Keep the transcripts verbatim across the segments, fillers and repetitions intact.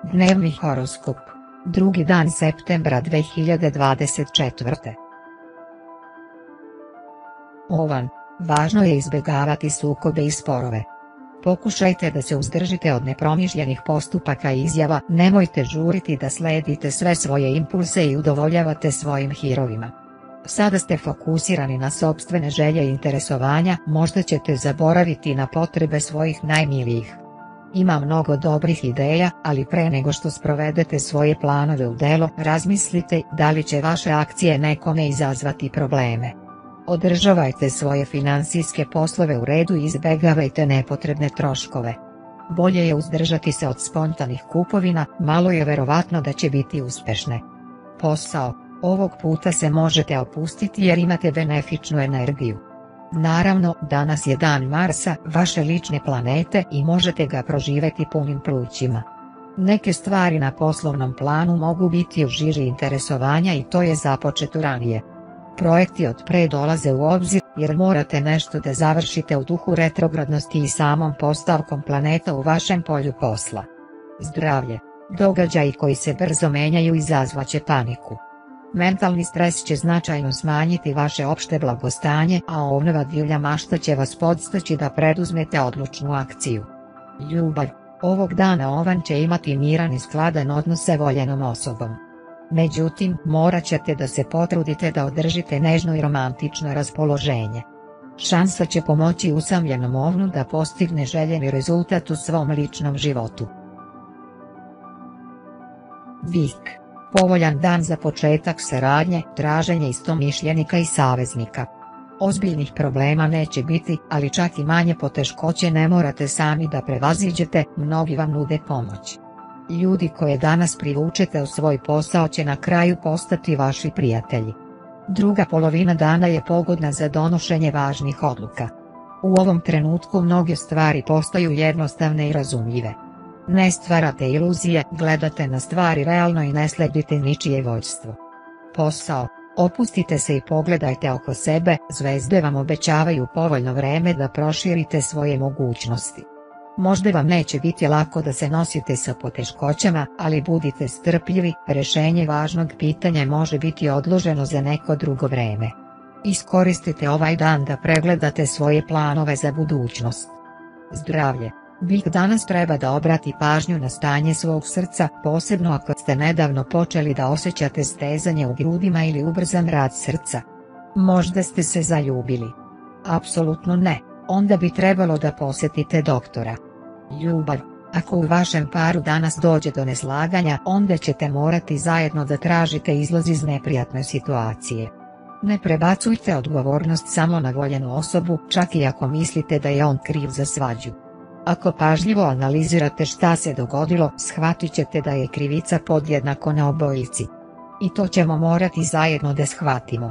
Dnevni horoskop, drugi dan septembra dve hiljade dvadeset četvrte. Ovan, važno je izbjegavati sukobe i sporove. Pokušajte da se uzdržite od nepromišljenih postupaka i izjava, nemojte žuriti da sledite sve svoje impulse i udovoljavate svojim hirovima. Sada ste fokusirani na sopstvene želje i interesovanja, možda ćete zaboraviti na potrebe svojih najmilijih. Ima mnogo dobrih ideja, ali pre nego što sprovedete svoje planove u delo, razmislite da li će vaše akcije nekome izazvati probleme. Održavajte svoje financijske poslove u redu i izbjegavajte nepotrebne troškove. Bolje je uzdržati se od spontanih kupovina, malo je verovatno da će biti uspešne. Posao, ovog puta se možete opustiti jer imate benefičnu energiju. Naravno, danas je dan Marsa, vaše lične planete, i možete ga proživjeti punim plućima. Neke stvari na poslovnom planu mogu biti u žiži interesovanja i to je započeto ranije. Projekti od pre dolaze u obzir, jer morate nešto da završite u duhu retrogradnosti i samom postavkom planeta u vašem polju posla. Zdravlje, događaji koji se brzo menjaju izazvaće paniku. Mentalni stres će značajno smanjiti vaše opšte blagostanje, a ovnova divlja mašta će vas podstaći da preduzmete odlučnu akciju. Ljubav, ovog dana Ovan će imati miran i skladan odnos sa voljenom osobom. Međutim, morat ćete da se potrudite da održite nežno i romantično raspoloženje. Šansa će pomoći usamljenom Ovnu da postigne željeni rezultat u svom ličnom životu. Bik, povoljan dan za početak saradnje, traženje istomišljenika i saveznika. Ozbiljnih problema neće biti, ali čak i manje poteškoće ne morate sami da prevaziđete, mnogi vam nude pomoć. Ljudi koje danas privučete u svoj posao će na kraju postati vaši prijatelji. Druga polovina dana je pogodna za donošenje važnih odluka. U ovom trenutku mnoge stvari postaju jednostavne i razumljive. Ne stvarate iluzije, gledate na stvari realno i ne sledite ničije vođstvo. Posao, opustite se i pogledajte oko sebe, zvezde vam obećavaju povoljno vreme da proširite svoje mogućnosti. Možda vam neće biti lako da se nosite sa poteškoćama, ali budite strpljivi, rješenje važnog pitanja može biti odloženo za neko drugo vreme. Iskoristite ovaj dan da pregledate svoje planove za budućnost. Zdravlje, Bik danas treba da obrati pažnju na stanje svog srca, posebno ako ste nedavno počeli da osjećate stezanje u grudima ili ubrzan rad srca. Možda ste se zaljubili. Apsolutno ne, onda bi trebalo da posjetite doktora. Ljubav, ako u vašem paru danas dođe do neslaganja, onda ćete morati zajedno da tražite izlaz iz neprijatne situacije. Ne prebacujte odgovornost samo na voljenu osobu, čak i ako mislite da je on kriv za svađu. Ako pažljivo analizirate šta se dogodilo, shvatit ćete da je krivica podjednako na obojici. I to ćemo morati zajedno da shvatimo.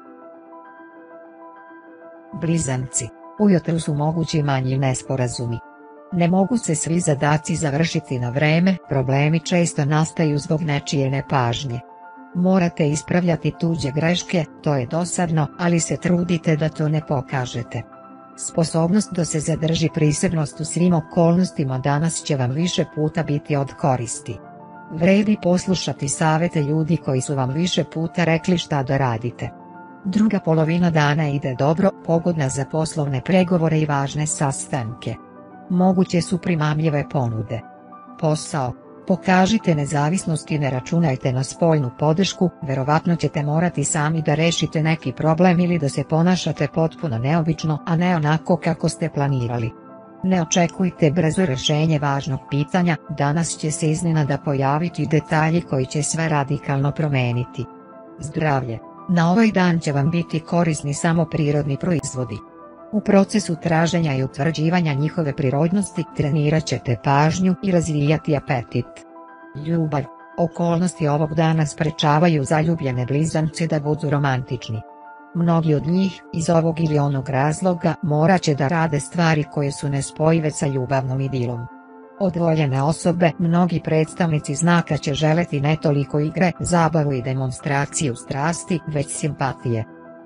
Blizanci, ujutru su mogući manji nesporazumi. Ne mogu se svi zadaci završiti na vreme, problemi često nastaju zbog nečije nepažnje. Morate ispravljati tuđe greške, to je dosadno, ali se trudite da to ne pokažete. Sposobnost da se zadrži prisebnost u svim okolnostima danas će vam više puta biti od koristi. Vredi poslušati savete ljudi koji su vam više puta rekli šta da radite. Druga polovina dana ide dobro, pogodna za poslovne pregovore i važne sastanke. Moguće su primamljive ponude. Posao, pokažite nezavisnost i ne računajte na spoljnu podršku, verovatno ćete morati sami da rešite neki problem ili da se ponašate potpuno neobično, a ne onako kako ste planirali. Ne očekujte brzo rješenje važnog pitanja, danas će se iznenada pojaviti detalji koji će sve radikalno promeniti. Zdravlje, na ovaj dan će vam biti korisni samo prirodni proizvodi. U procesu traženja i utvrđivanja njihove prirodnosti trenirat ćete pažnju i razvijati apetit. Ljubav, okolnosti ovog dana sprečavaju zaljubljene blizance da budu romantični. Mnogi od njih, iz ovog ili onog razloga, morat će da rade stvari koje su nespojive sa ljubavnom idilom. Od voljene osobe, mnogi predstavnici znaka će želeti ne toliko igre, zabavu i demonstraciju strasti, već simpatije.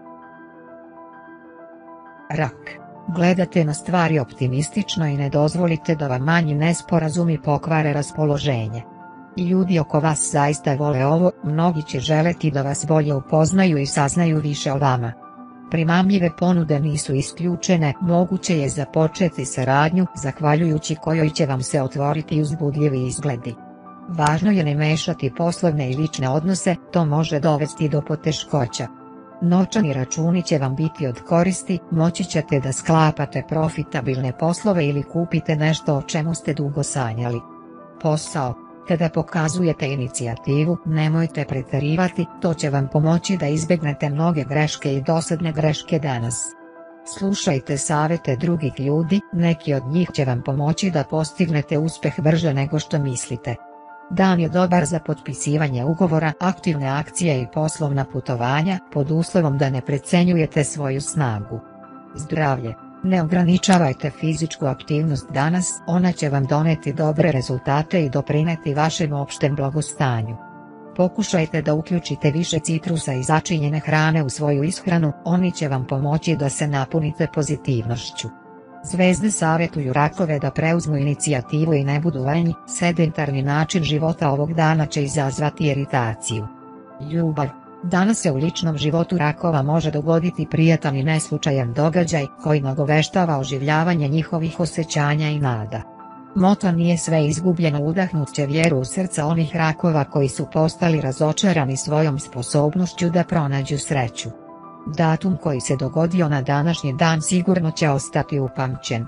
Rak, gledate na stvari optimistično i ne dozvolite da vam manji nesporazumi pokvare raspoloženje. Ljudi oko vas zaista vole ovo, mnogi će želeti da vas bolje upoznaju i saznaju više o vama. Primamljive ponude nisu isključene, moguće je započeti saradnju, zahvaljujući kojoj će vam se otvoriti uzbudljivi izgledi. Važno je ne mešati poslovne i lične odnose, to može dovesti do poteškoća. Novčani računi će vam biti od koristi, moći ćete da sklapate profitabilne poslove ili kupite nešto o čemu ste dugo sanjali. Posao. Kada pokazujete inicijativu, nemojte pretjerivati, to će vam pomoći da izbjegnete mnoge greške i dosadne greške danas. Slušajte savjete drugih ljudi, neki od njih će vam pomoći da postignete uspjeh brže nego što mislite. Dan je dobar za potpisivanje ugovora, aktivne akcije i poslovna putovanja, pod uslovom da ne precenjujete svoju snagu. Zdravlje. Ne ograničavajte fizičku aktivnost danas, ona će vam doneti dobre rezultate i doprineti vašem opštem blagostanju. Pokušajte da uključite više citrusa i začinjene hrane u svoju ishranu, oni će vam pomoći da se napunite pozitivnošću. Zvezde savjetuju rakove da preuzmu inicijativu i ne budu lenji, sedentarni način života ovog dana će izazvati iritaciju. Ljubav. Danas se u ličnom životu rakova može dogoditi prijatan i neslučajan događaj koji nagoveštava oživljavanje njihovih osjećanja i nada. Moto nije sve izgubljeno udahnut će vjeru u srca onih rakova koji su postali razočarani svojom sposobnošću da pronađu sreću. Datum koji se dogodio na današnji dan sigurno će ostati upamćen.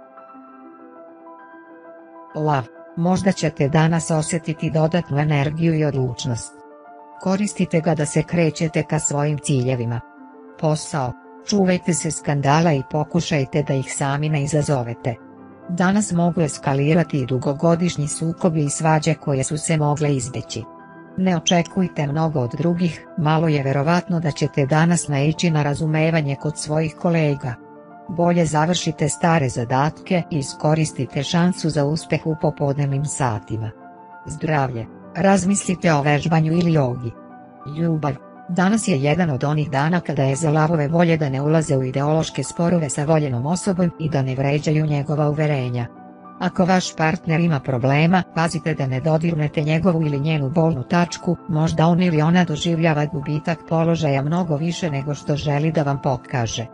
Lav. Možda ćete danas osjetiti dodatnu energiju i odlučnost. Koristite ga da se krećete ka svojim ciljevima. Posao. Čuvajte se skandala i pokušajte da ih sami ne izazovete. Danas mogu eskalirati i dugogodišnji sukobi i svađe koje su se mogle izbjeći. Ne očekujte mnogo od drugih, malo je verovatno da ćete danas naići na razumevanje kod svojih kolega. Bolje završite stare zadatke i iskoristite šansu za uspjeh u popodnevnim satima. Zdravlje. Razmislite o vežbanju ili jogi. Ljubav. Danas je jedan od onih dana kada je za lavove volje da ne ulaze u ideološke sporove sa voljenom osobom i da ne vređaju njegova uverenja. Ako vaš partner ima problema, pazite da ne dodirnete njegovu ili njenu bolnu tačku, možda on ili ona doživljava gubitak položaja mnogo više nego što želi da vam pokaže.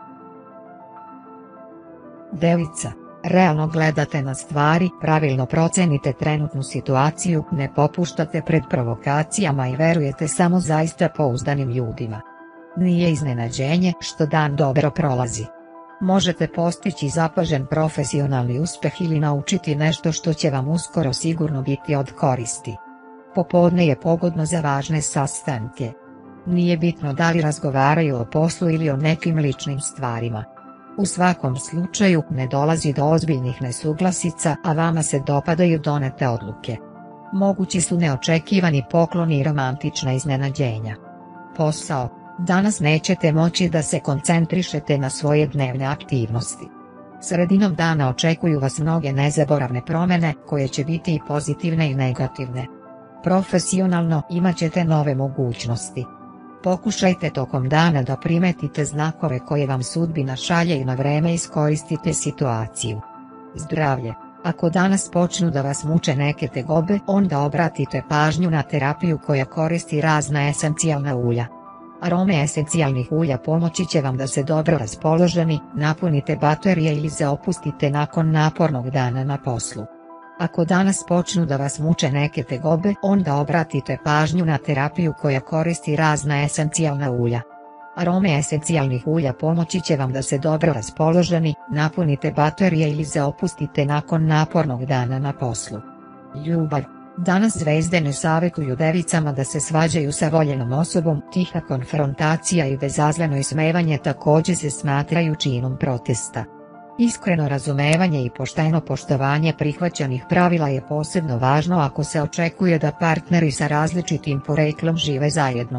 Devica. Realno gledate na stvari, pravilno procenite trenutnu situaciju, ne popuštate pred provokacijama i verujete samo zaista pouzdanim ljudima. Nije iznenađenje što dan dobro prolazi. Možete postići zapažen profesionalni uspjeh ili naučiti nešto što će vam uskoro sigurno biti od koristi. Popodne je pogodno za važne sastanke. Nije bitno da li razgovaraju o poslu ili o nekim ličnim stvarima. U svakom slučaju ne dolazi do ozbiljnih nesuglasica, a vama se dopadaju donete odluke. Mogući su neočekivani pokloni i romantična iznenađenja. Posao. Danas nećete moći da se koncentrišete na svoje dnevne aktivnosti. Sredinom dana očekuju vas mnoge nezaboravne promjene koje će biti i pozitivne i negativne. Profesionalno imat ćete nove mogućnosti. Pokušajte tokom dana da primetite znakove koje vam sudbina šalje i na vreme iskoristite situaciju. Zdravlje. Ako danas počnu da vas muče neke tegobe, onda obratite pažnju na terapiju koja koristi razna esencijalna ulja. Arome esencijalnih ulja pomoći će vam da se dobro raspoloženi, napunite baterije ili se opustite nakon napornog dana na poslu. Ako danas počnu da vas muče neke tegobe, onda obratite pažnju na terapiju koja koristi razna esencijalna ulja. Arome esencijalnih ulja pomoći će vam da se dobro raspoloženi, napunite baterije ili se opustite nakon napornog dana na poslu. Ljubav. Danas zvezde ne savjetuju devicama da se svađaju sa voljenom osobom, tiha konfrontacija i bezazleno ismevanje također se smatraju činom protesta. Iskreno razumevanje i pošteno poštovanje prihvaćenih pravila je posebno važno ako se očekuje da partneri sa različitim poreklom žive zajedno.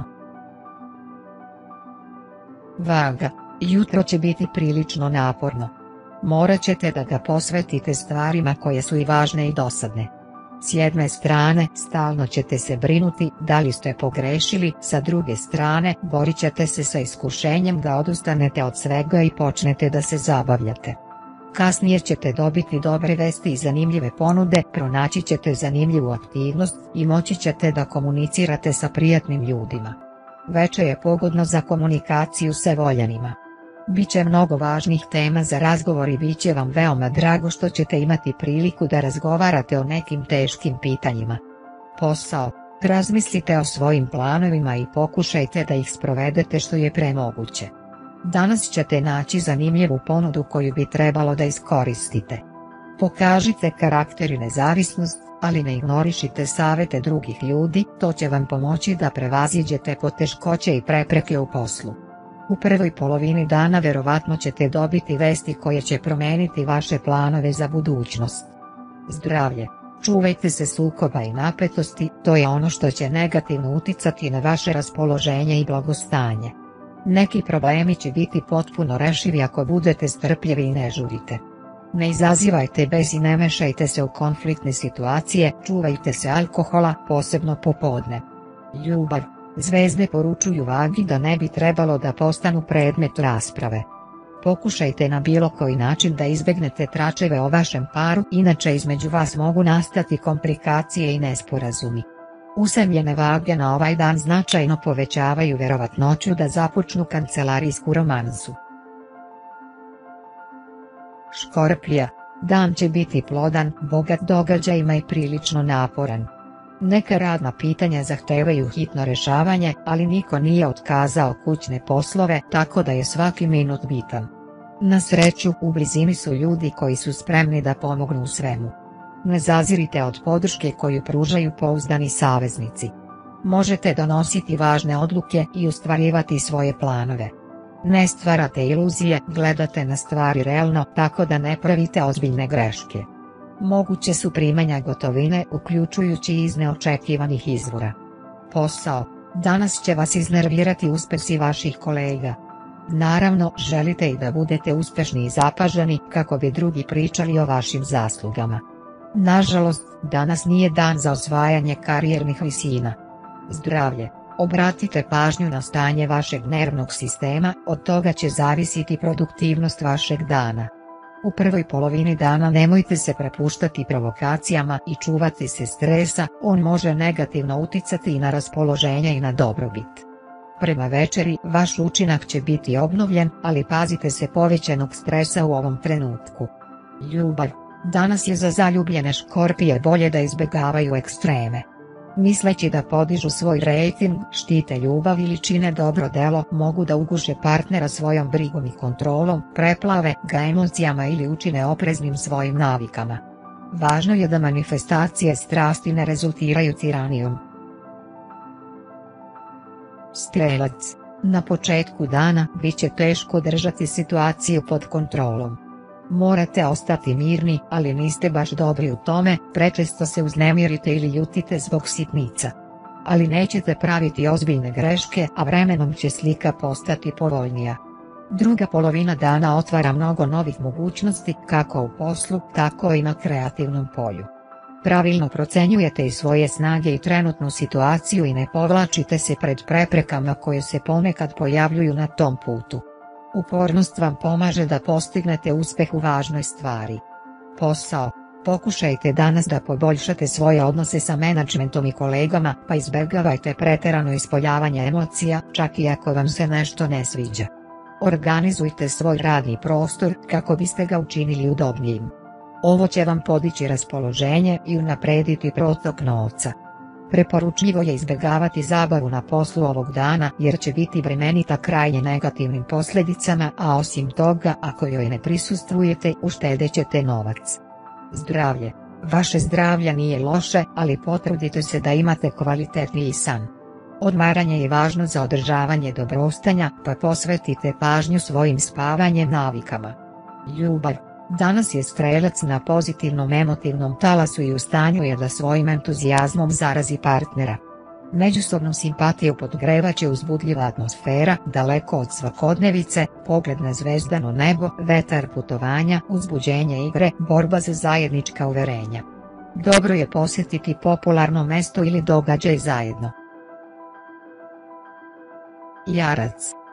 Vaga. Jutro će biti prilično naporno. Morat ćete da ga posvetite stvarima koje su i važne i dosadne. S jedne strane, stalno ćete se brinuti da li ste pogrešili, sa druge strane, borit ćete se sa iskušenjem da odustanete od svega i počnete da se zabavljate. Kasnije ćete dobiti dobre vesti i zanimljive ponude, pronaći ćete zanimljivu aktivnost i moći ćete da komunicirate sa prijatnim ljudima. Veče je pogodno za komunikaciju sa voljenima. Biće mnogo važnih tema za razgovor i bit će vam veoma drago što ćete imati priliku da razgovarate o nekim teškim pitanjima. Posao. Razmislite o svojim planovima i pokušajte da ih sprovedete što je pre moguće. Danas ćete naći zanimljivu ponudu koju bi trebalo da iskoristite. Pokažite karakter i nezavisnost, ali ne ignorišite savete drugih ljudi, to će vam pomoći da prevaziđete poteškoće i prepreke u poslu. U prvoj polovini dana verovatno ćete dobiti vesti koje će promeniti vaše planove za budućnost. Zdravlje. Čuvajte se sukoba i napetosti, to je ono što će negativno uticati na vaše raspoloženje i blagostanje. Neki problemi će biti potpuno rešivi ako budete strpljivi i ne žurite. Ne izazivajte bes i ne mešajte se u konfliktne situacije, čuvajte se alkohola, posebno popodne. Ljubav. Zvezde poručuju vagi da ne bi trebalo da postanu predmet rasprave. Pokušajte na bilo koji način da izbegnete tračeve o vašem paru, inače između vas mogu nastati komplikacije i nesporazumi. Usamljene vage na ovaj dan značajno povećavaju verovatnoću da započnu kancelarijsku romansu. Škorpija. Dan će biti plodan, bogat događajima i prilično naporan. Neka radna pitanja zahtevaju hitno rešavanje, ali niko nije otkazao kućne poslove, tako da je svaki minut bitan. Na sreću, u blizini su ljudi koji su spremni da pomognu u svemu. Ne zazirite od podrške koju pružaju pouzdani saveznici. Možete donositi važne odluke i ostvarivati svoje planove. Ne stvarate iluzije, gledate na stvari realno, tako da ne pravite ozbiljne greške. Moguće su primanja gotovine, uključujući iz neočekivanih izvora. Posao. Danas će vas iznervirati uspesi vaših kolega. Naravno, želite i da budete uspešni i zapaženi, kako bi drugi pričali o vašim zaslugama. Nažalost, danas nije dan za osvajanje karijernih visina. Zdravlje. Obratite pažnju na stanje vašeg nervnog sistema, od toga će zavisiti produktivnost vašeg dana. U prvoj polovini dana nemojte se prepuštati provokacijama i čuvati se stresa, on može negativno uticati i na raspoloženje i na dobrobit. Prema večeri vaš učinak će biti obnovljen, ali pazite se povećanog stresa u ovom trenutku. Ljubav. Danas je za zaljubljene škorpije bolje da izbegavaju ekstreme. Misleći da podižu svoj rejting, štite ljubav ili čine dobro delo, mogu da uguše partnera svojom brigom i kontrolom, preplave ga emocijama ili učine opreznim svojim navikama. Važno je da manifestacije strasti ne rezultiraju tiranijom. Strelac. Na početku dana bit će teško držati situaciju pod kontrolom. Morate ostati mirni, ali niste baš dobri u tome, prečesto se uznemirite ili ljutite zbog sitnica. Ali nećete praviti ozbiljne greške, a vremenom će slika postati povoljnija. Druga polovina dana otvara mnogo novih mogućnosti, kako u poslu, tako i na kreativnom polju. Pravilno procenjujete i svoje snage i trenutnu situaciju i ne povlačite se pred preprekama koje se ponekad pojavljuju na tom putu. Upornost vam pomaže da postignete uspeh u važnoj stvari. Posao. Pokušajte danas da poboljšate svoje odnose sa menadžmentom i kolegama, pa izbegavajte preterano ispoljavanje emocija, čak i ako vam se nešto ne sviđa. Organizujte svoj radni prostor kako biste ga učinili udobnijim. Ovo će vam podići raspoloženje i unaprediti protok novca. Preporučljivo je izbegavati zabavu na poslu ovog dana jer će biti bremenita krajnje negativnim posljedicama, a osim toga ako joj ne prisustvujete uštedjet ćete novac. Zdravlje. Vaše zdravlje nije loše, ali potrudite se da imate kvalitetniji san. Odmaranje je važno za održavanje dobrostanja, pa posvetite pažnju svojim spavanjem navikama. Ljubav. Danas je strelac na pozitivnom emotivnom talasu i u stanju je da svojim entuzijazmom zarazi partnera. Međusobnu simpatiju podgrevat će uzbudljiva atmosfera, daleko od svakodnevice, pogled na zvezdano nebo, vetar putovanja, uzbuđenje igre, borba za zajednička uverenja. Dobro je posjetiti popularno mesto ili događaj zajedno. Jarac.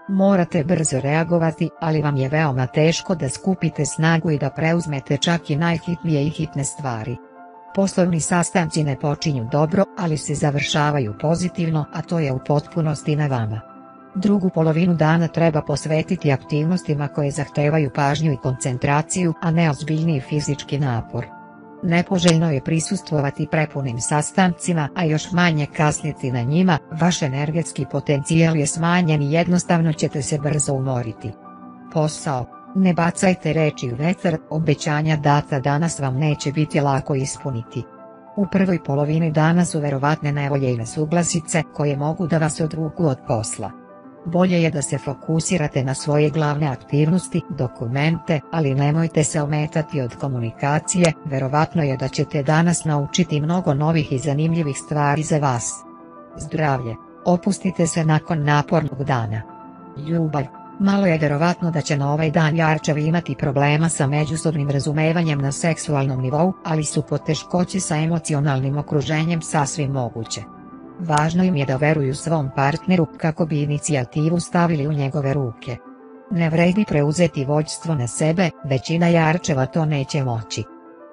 Morate brzo reagovati, ali vam je veoma teško da skupite snagu i da preuzmete čak i najhitnije i hitne stvari. Poslovni sastanci ne počinju dobro, ali se završavaju pozitivno, a to je u potpunosti na vama. Drugu polovinu dana treba posvetiti aktivnostima koje zahtevaju pažnju i koncentraciju, a ne ozbiljniji fizički napor. Nepoželjno je prisustvovati prepunim sastancima, a još manje kasniti na njima, vaš energetski potencijal je smanjen i jednostavno ćete se brzo umoriti. Posao. Ne bacajte reči u vetar, obećanja data danas vam neće biti lako ispuniti. U prvoj polovini dana su verovatne nevolje i nesuglasice koje mogu da vas odvuku od posla. Bolje je da se fokusirate na svoje glavne aktivnosti, dokumente, ali nemojte se ometati od komunikacije, verovatno je da ćete danas naučiti mnogo novih i zanimljivih stvari za vas. Zdravlje. Opustite se nakon napornog dana. Ljubav. Malo je verovatno da će na ovaj dan jarčevi imati problema sa međusobnim razumevanjem na seksualnom nivou, ali su poteškoće sa emocionalnim okruženjem sasvim moguće. Važno im je da veruju svom partneru kako bi inicijativu stavili u njegove ruke. Ne vredi preuzeti vođstvo na sebe, većina jarčeva to neće moći.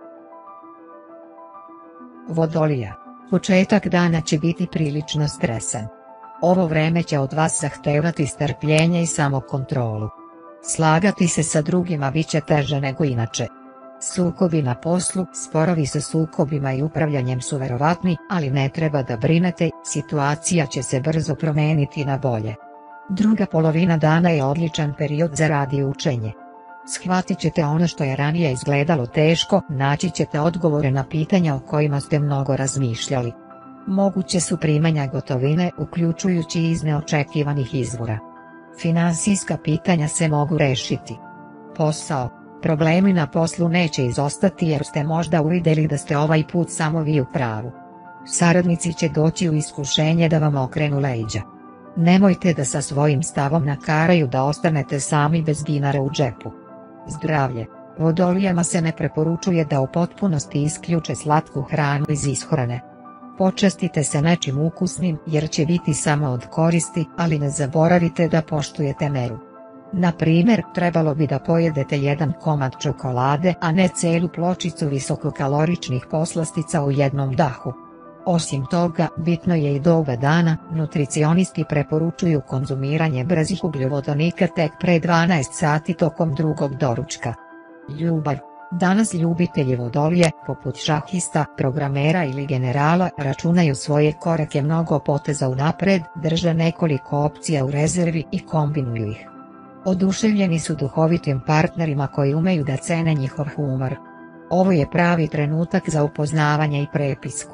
Vodolija. Početak dana će biti prilično stresan. Ovo vreme će od vas zahtevati strpljenje i samokontrolu. Slagati se sa drugima bit će teže nego inače. Sukobi na poslu, sporovi sa sukobima i upravljanjem su verovatni, ali ne treba da brinete, situacija će se brzo promeniti na bolje. Druga polovina dana je odličan period za rad i učenje. Shvatit ćete ono što je ranije izgledalo teško, naći ćete odgovore na pitanja o kojima ste mnogo razmišljali. Moguće su primanja gotovine, uključujući iz neočekivanih izvora. Finansijska pitanja se mogu rešiti. Posao. Problemi na poslu neće izostati jer ste možda uvidjeli da ste ovaj put samo vi u pravu. Saradnici će doći u iskušenje da vam okrenu leđa. Nemojte da sa svojim stavom nakaraju da ostanete sami bez dinara u džepu. Zdravlje. Vodolijama se ne preporučuje da u potpunosti isključe slatku hranu iz ishrane. Počastite se nečim ukusnim jer će biti samo od koristi, ali ne zaboravite da poštujete meru. Na primjer, trebalo bi da pojedete jedan komad čokolade, a ne celu pločicu visokokaloričnih poslastica u jednom dahu. Osim toga, bitno je i doba dana, nutricionisti preporučuju konzumiranje brzih ugljovodonika tek pre dvanaest sati tokom drugog doručka. Ljubav. Danas ljubitelji vodolije, poput šahista, programera ili generala, računaju svoje korake mnogo poteza unapred, drže nekoliko opcija u rezervi i kombinuju ih. Oduševljeni su duhovitim partnerima koji umeju da cene njihov humor. Ovo je pravi trenutak za upoznavanje i prepisku.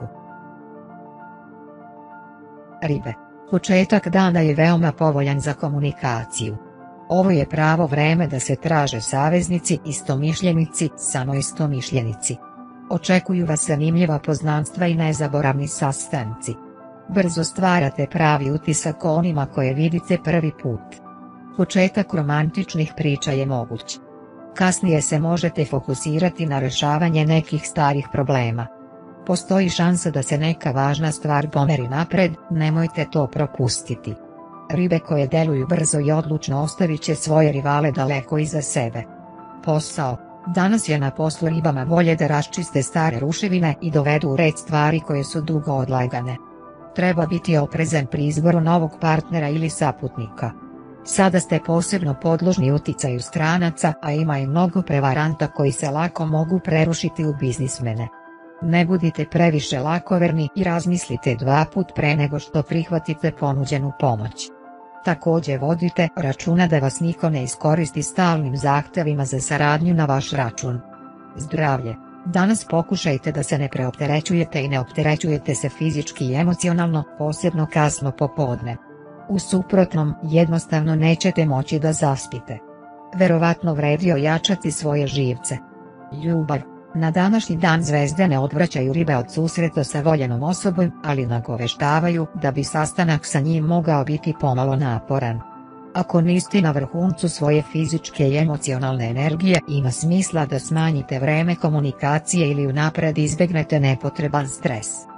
Ribe. Početak dana je veoma povoljan za komunikaciju. Ovo je pravo vreme da se traže saveznici, istomišljenici, samo istomišljenici. Očekuju vas zanimljiva poznanstva i nezaboravni sastanci. Brzo stvarate pravi utisak o onima koje vidite prvi put. Početak romantičnih priča je moguć. Kasnije se možete fokusirati na rješavanje nekih starih problema. Postoji šansa da se neka važna stvar pomeri napred, nemojte to propustiti. Ribe koje deluju brzo i odlučno ostavit će svoje rivale daleko iza sebe. Posao. Danas je na poslu ribama bolje da raščiste stare ruševine i dovedu u red stvari koje su dugo odlagane. Treba biti oprezan pri izboru novog partnera ili saputnika. Sada ste posebno podložni uticaju stranaca, a ima i mnogo prevaranta koji se lako mogu prerušiti u biznismene. Ne budite previše lakoverni i razmislite dva put pre nego što prihvatite ponuđenu pomoć. Također vodite računa da vas niko ne iskoristi stalnim zahtjevima za saradnju na vaš račun. Zdravlje. Danas pokušajte da se ne preopterećujete i ne opterećujete se fizički i emocionalno, posebno kasno popodne. U suprotnom, jednostavno nećete moći da zaspite. Verovatno vredi ojačati svoje živce. Ljubav. Na današnji dan zvezde ne odvraćaju ribe od susreta sa voljenom osobom, ali nagoveštavaju da bi sastanak sa njim mogao biti pomalo naporan. Ako niste na vrhuncu svoje fizičke i emocionalne energije, ima smisla da smanjite vreme komunikacije ili unapred izbegnete nepotreban stres.